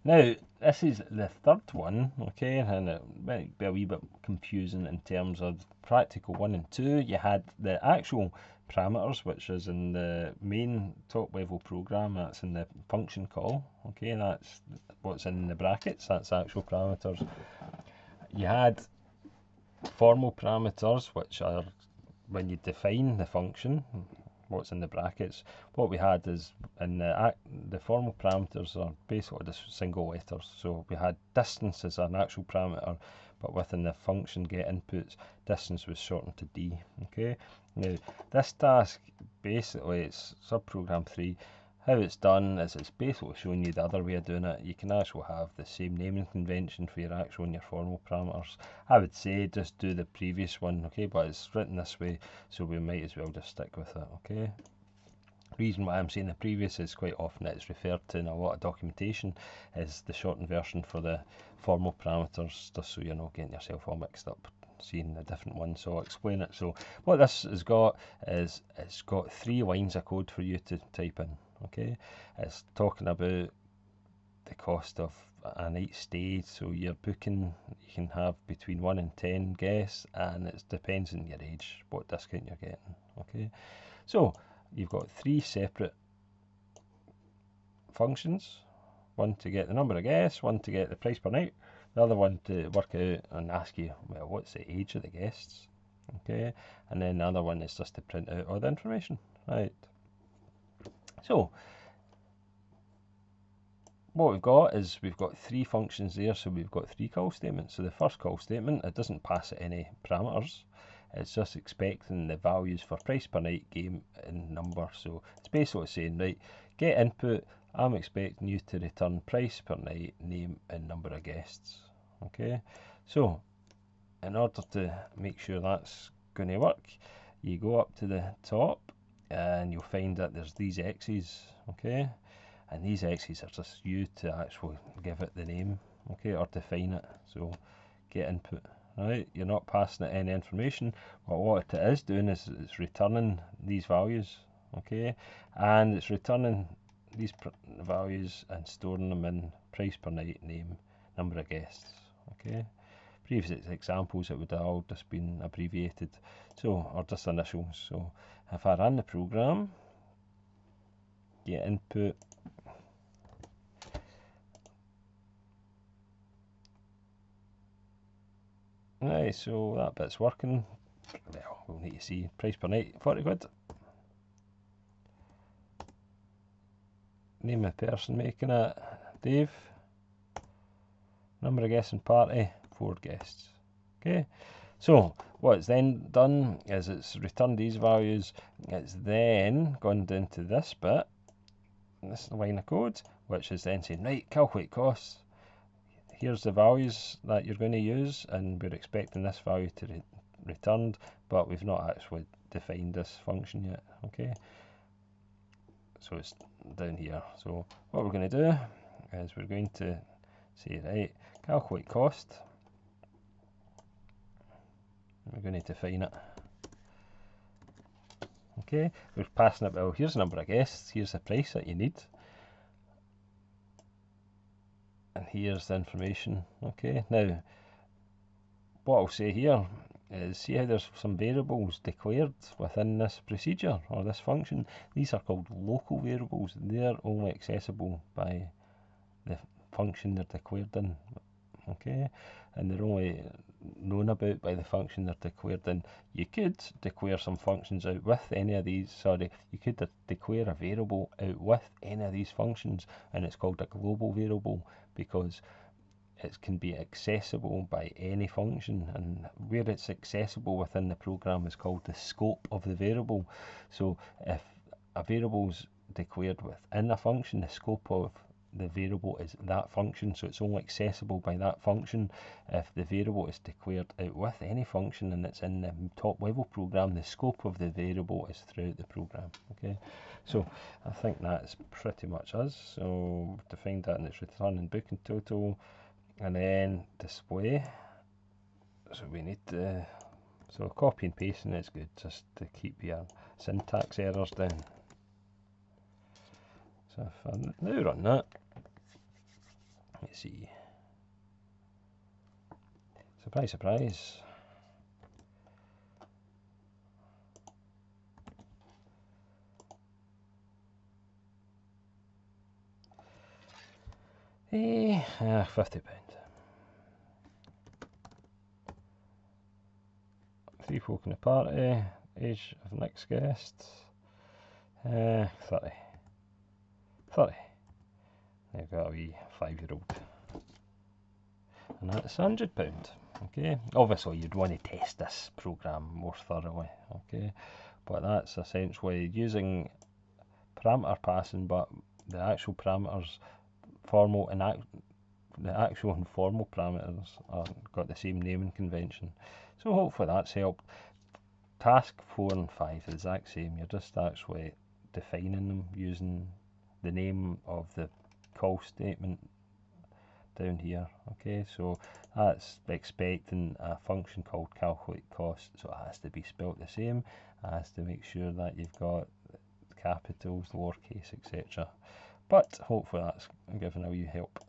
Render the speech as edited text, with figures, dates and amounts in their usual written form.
Now, this is the third one, okay, and it might be a wee bit confusing in terms of practical 1 and 2. You had the actual parameters, which is in the main top level program, that's in the function call, okay, that's what's in the brackets, that's actual parameters. You had formal parameters, which are when you define the function, what's in the brackets. What we had is in the formal parameters are basically just single letters. So we had distance as an actual parameter, but within the function get inputs, distance was shortened to d. Okay. Now this task basically it's subprogram 3. How it's done is it's basically showing you the other way of doing it. You can actually have the same naming convention for your actual and your formal parameters. I would say just do the previous one, okay, but it's written this way, so we might as well just stick with it, okay. Reason why I'm saying the previous is quite often it's referred to in a lot of documentation is the shortened version for the formal parameters, just so you're not getting yourself all mixed up seeing the different ones. So I'll explain it. So what this has got is it's got 3 lines of code for you to type in, okay. It's talking about the cost of a night stay, so your booking you can have between 1 and 10 guests, and it depends on your age what discount you're getting, okay. So you've got 3 separate functions, one to get the number of guests, one to get the price per night, the other one to work out and ask you, well, what's the age of the guests, okay, and then the other one is just to print out all the information, right. So what we've got is we've got 3 functions there, so we've got 3 call statements. So the first call statement, it doesn't pass it any parameters, it's just expecting the values for price per night, game and number. So it's basically saying, right, get input, I'm expecting you to return price per night, name and number of guests, okay. So in order to make sure that's going to work, you go up to the top and you'll find that there's these X's, okay, and these X's are just you to actually give it the name, okay, or define it. So get input, right, you're not passing it any information, but what it is doing is it's returning these values, okay, and it's returning these values and storing them in price per night, name, number of guests, okay. Previous examples it would have all just been abbreviated, so, or just initials. So if I ran the program, get input, right, so that bit's working. Well, we'll need to see price per night, 40 quid. Name of the person making it, Dave. Number of guests in party, 4 guests. Okay, so what it's then done is it's returned these values, it's then gone down to this bit, this line of code, which is then saying, right, calculate costs. Here's the values that you're going to use, and we're expecting this value to be returned, but we've not actually defined this function yet, okay. So it's down here. So what we're going to do is we're going to say, right, calculate cost. We're going to define it. Okay, we're passing it, well, here's the number of guests, here's the price that you need, and here's the information, okay. Now, what I'll say here is, see how there's some variables declared within this procedure, or this function? These are called local variables, they're only accessible by the function they're declared in, okay, and they're only known about by the function they're declared in. You could declare some functions out with any of these, you could declare a variable out with any of these functions, and it's called a global variable because it can be accessible by any function, and where it's accessible within the program is called the scope of the variable. So if a variable's declared within a function, the scope of the variable is that function, so it's only accessible by that function. If the variable is declared out with any function and it's in the top level program, the scope of the variable is throughout the program, okay. So I think that's pretty much us. So defined that, and it's returning booking total, and then display. So we need to, so copy and pasting is good just to keep your syntax errors down. So if I now run that, see. Surprise, surprise. £50. 3 folk in the party. Age of next guest. 30. 30. They've got a wee 5-year-old. And that's £100. Okay. Obviously you'd want to test this programme more thoroughly. Okay. But that's essentially using parameter passing, but the actual parameters, formal and the actual and formal parameters are got the same naming convention. So hopefully that's helped. Task 4 and 5 are the exact same. You're just actually defining them using the name of the call statement down here. Okay, so that's expecting a function called calculate cost, so it has to be spelt the same. It has to make sure that you've got capitals, lowercase, etc. But hopefully that's given a wee help.